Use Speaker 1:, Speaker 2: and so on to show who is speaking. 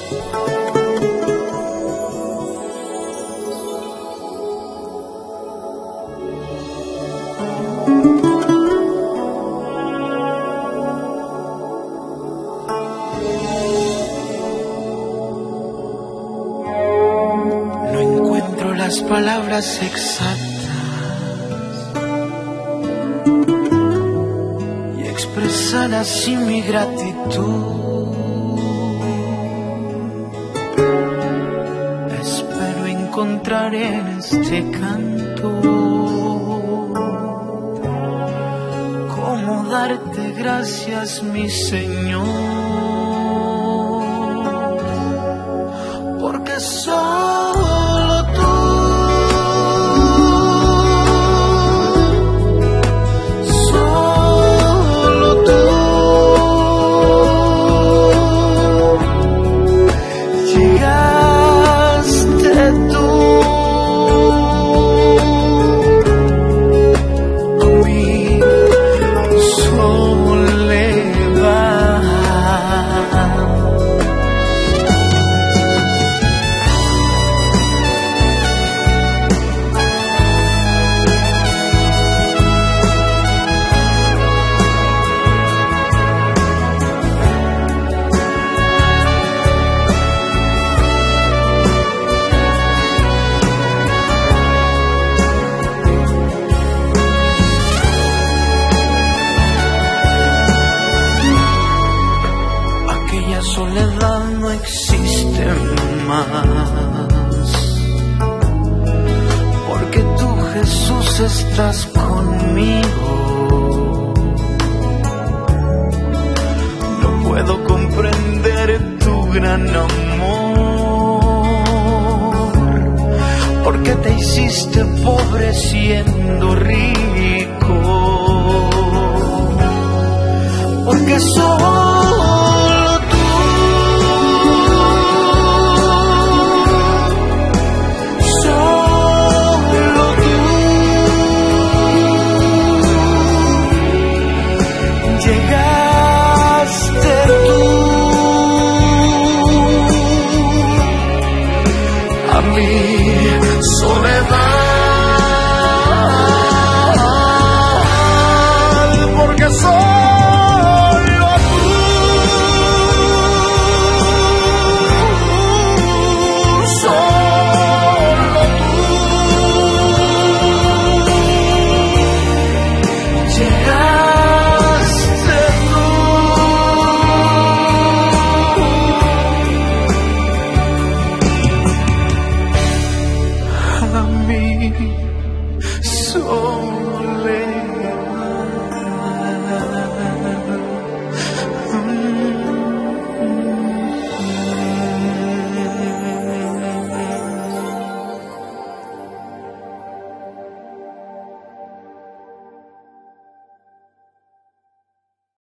Speaker 1: No encuentro las palabras exactas y expresar así mi gratitud. Espero encontrar en este canto cómo darte gracias, mi Señor, porque solo tú, solo tú llegaste tú a mi soledad. Aquella soledad no existe más, porque tú, Jesús, estás conmigo. No puedo comprender tu gran amor, porque te hiciste pobre siendo rico, porque solo tú, solo tú llegaste tú a mi soledad, porque solo tú, solo tú llegaste tú a mí.